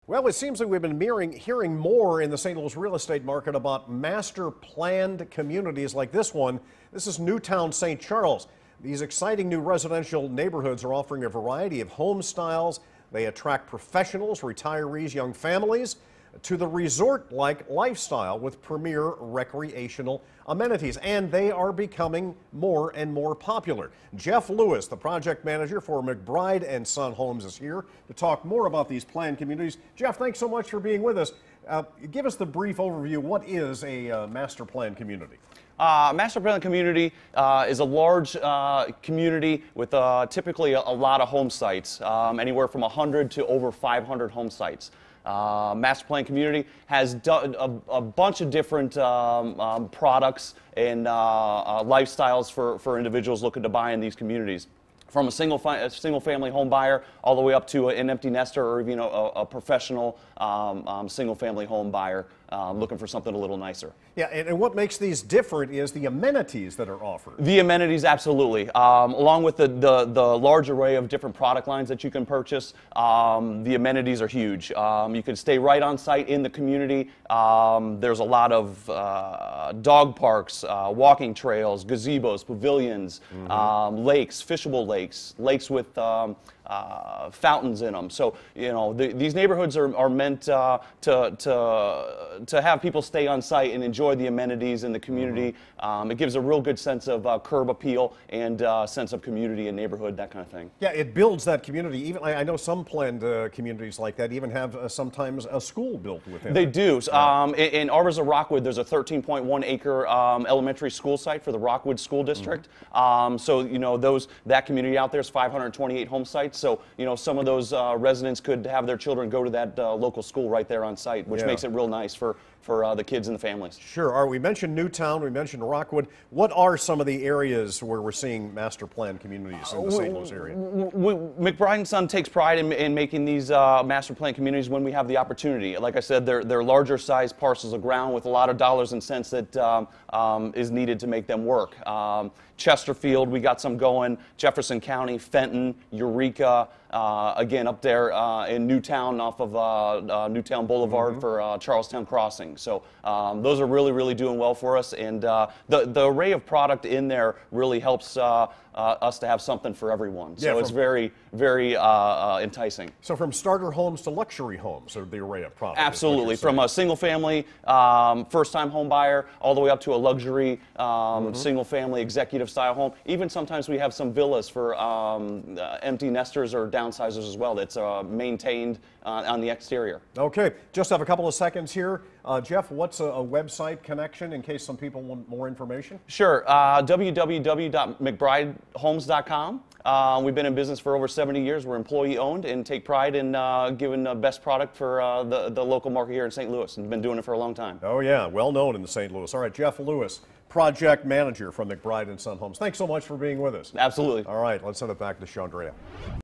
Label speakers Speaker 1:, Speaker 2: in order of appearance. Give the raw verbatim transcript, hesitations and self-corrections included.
Speaker 1: Well, it seems like we've been hearing, hearing more in the Saint Louis real estate market about master planned communities like this one. This is Newtown Saint Charles. These exciting new residential neighborhoods are offering a variety of home styles. They attract professionals, retirees, young families to the resort-like lifestyle with premier recreational amenities, and they are becoming more and more popular. Jeff Lewis, the project manager for McBride Son Homes, is here to talk more about these planned communities. Jeff, thanks so much for being with us. Uh, give us the brief overview. What is a uh, master plan community?
Speaker 2: Uh, master plan community uh, is a large uh, community with uh, typically a, a lot of home sites, um, anywhere from one hundred to over five hundred home sites. Uh, master plan community has done a, a bunch of different um, um, products and uh, uh, lifestyles for, for individuals looking to buy in these communities. From a single, fi a single family home buyer all the way up to an empty nester or even a, a professional um, um, single family home buyer um, looking for something a little nicer.
Speaker 1: Yeah, and, and what makes these different is the amenities that are offered.
Speaker 2: The amenities, absolutely. Um, along with the, the, the large array of different product lines that you can purchase, um, the amenities are huge. Um, you can stay right on site in the community. Um, there's a lot of uh, dog parks, uh, walking trails, gazebos, pavilions, mm-hmm. um, lakes, fishable lakes, lakes with um, uh, fountains in them. So, you know, the, these neighborhoods are, are meant uh, to, to, to have people stay on site and enjoy the amenities in the community. Mm-hmm. um, it gives a real good sense of uh, curb appeal and uh, sense of community and neighborhood, that kind of thing.
Speaker 1: Yeah, it builds that community. Even I, I know some planned uh, communities like that even have uh, sometimes a school built within.
Speaker 2: They do. Yeah. Um, in, in Arbors of Rockwood, there's a thirteen point one acre um, elementary school site for the Rockwood School District. Mm-hmm. um, so, you know, those that community out there is five hundred twenty-eight home sites. So, you know, some of those uh, residents could have their children go to that uh, local school right there on site, which yeah. makes it real nice for, for uh, the kids and the families.
Speaker 1: Sure. All right, we mentioned Newtown, we mentioned Rockwood. What are some of the areas where we're seeing master plan communities in the Saint Louis area?
Speaker 2: McBride Son takes pride in, in making these uh, master plan communities when we have the opportunity. Like I said, they're, they're larger sized parcels of ground with a lot of dollars and cents that um, um, is needed to make them work. Um, Chesterfield, we got some going, Jefferson County, Fenton, Eureka, uh, again up there uh, in Newtown off of uh, uh, Newtown Boulevard mm-hmm. for uh, Charlestown Crossing. So um, those are really, really doing well for us, and uh, the, the array of product in there really helps uh, uh, us to have something for everyone. So yeah, it's very, very uh, uh, enticing.
Speaker 1: So from starter homes to luxury homes are the array of products.
Speaker 2: Absolutely, from a single family, um, first time home buyer, all the way up to a luxury um, mm-hmm. single family executive style home. Even sometimes we have some villas for um, uh, empty nesters or downsizers as well that's uh, maintained uh, on the exterior.
Speaker 1: Okay, just have a couple of seconds here. Uh, Jeff, what's a, a website connection in case some people want more information?
Speaker 2: Sure, uh, w w w dot mcbride homes dot com. Uh, we've been in business for over seventy years. We're employee owned and take pride in uh, giving the best product for uh, the, the local market here in Saint Louis, and been doing it for a long time.
Speaker 1: Oh yeah, well known in the Saint Louis. All right, Jeff Lewis, project manager from McBride Son Homes. Thanks so much for being with us.
Speaker 2: Absolutely.
Speaker 1: All right, let's send it back to Chandrea.